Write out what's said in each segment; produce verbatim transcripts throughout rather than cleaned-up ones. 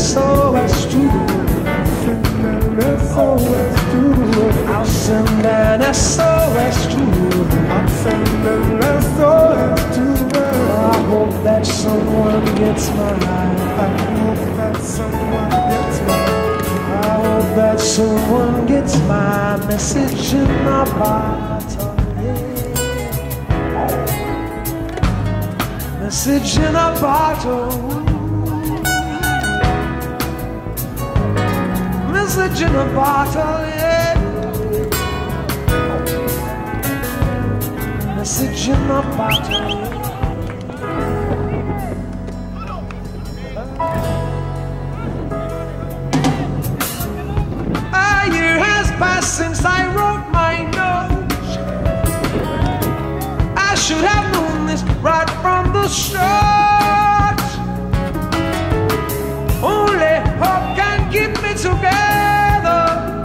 S O S to the world. I'll send an S O S to the world. I'll send an S O S to the world. I hope that someone gets mine. I hope that someone gets mine. I hope that someone gets my message in a bottle. Yeah. Message in a bottle. Message in a bottle, yeah. Message in a bottle. A year has passed since I wrote my note. I should have known this right from the start. Only hope can keep me together.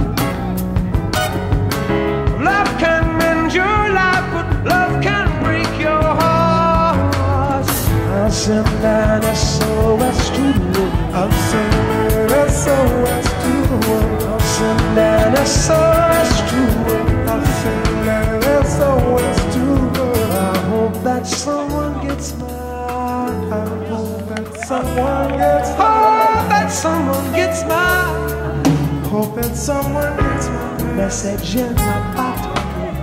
Love can mend your life, but love can break your heart. I'll send an S O S to the world. I'll send an S O S to the world. I'll send an S O S to the world. I'll send an S O S to the world. I hope that someone gets mine. I hope that someone gets mine. Hope that someone gets mine. Hope that someone gets my message in a bottle.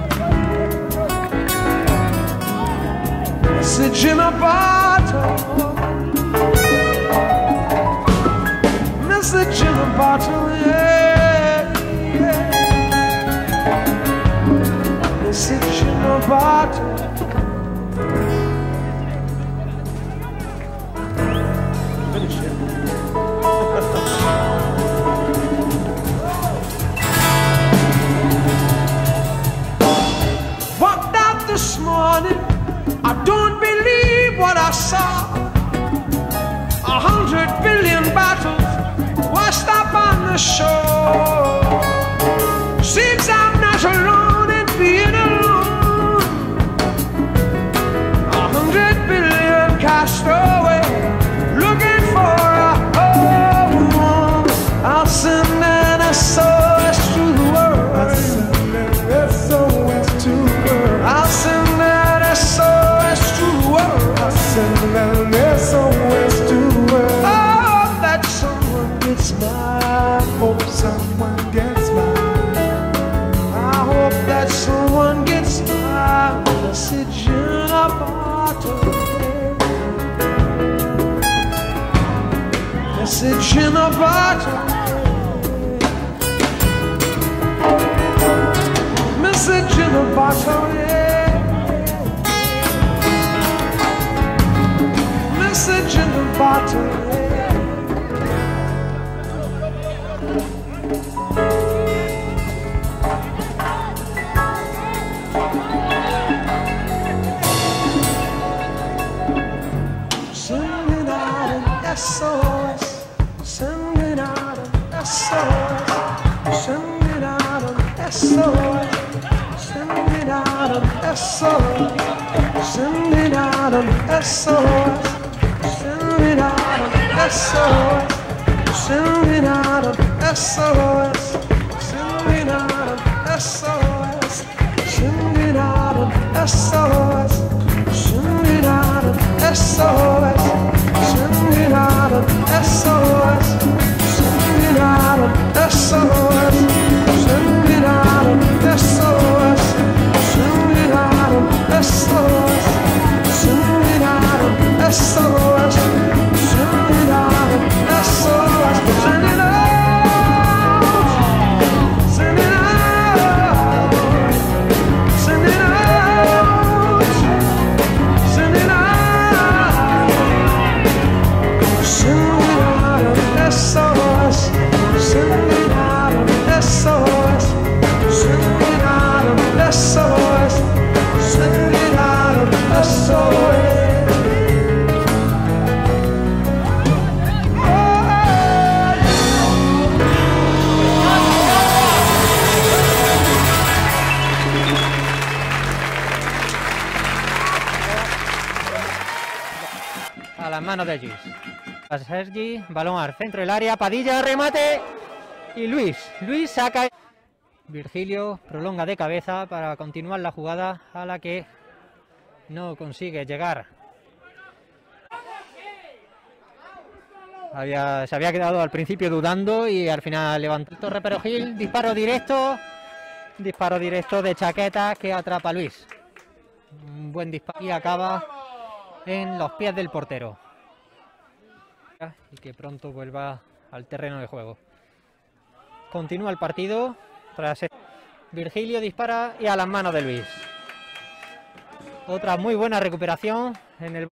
Message in a bottle. Message in a bottle, yeah, yeah. Message in a bottle. Finish it. Walked out this morning, I don't believe what I saw. A hundred billion bottles washed up on the shore. Seems I'm not alone in being alone. A hundred billion cast away, looking for a home. I'll send an S O S to the world. I'll send an S O S to the world. I'll send an S O S to the world. I'll send an S O S to the world. Oh, that someone gets mine. I hope someone gets mine. I hope that someone gets my message in a bottle. Message in a bottle. Message in a bottle, yeah. Message in a bottle, yeah. Sending out an S O S. Sending out an S O S. Sending out an S O S. Sending out an S O S. Sending out an S O S. Sending out an S O S. Sending out an S O S. Sending out an S O S. Sending out an S O S. Sending out an S O S. Sending out an S O S. Sending out an S O S. Sending out an S O S. Sending out an S O S. Sending out an S O S. Sending out an S O S. Sending out. Sending out. Sending out. Sending out. Sending out an S O S. Sending out an S O S. Sending out an S O S. Sending out an S O S. A las manos de Gis. A Sergi, balón al centro del área, Padilla, remate y Luis, Luis saca. Virgilio prolonga de cabeza para continuar la jugada a la que no consigue llegar. Había, se había quedado al principio dudando y al final levantó Torre Perogil, disparo directo, disparo directo de Chaqueta que atrapa a Luis. Un buen disparo y acaba en los pies del portero. Y que pronto vuelva al terreno de juego. Continúa el partido. Tras Virgilio dispara y a las manos de Luis. Otra muy buena recuperación en el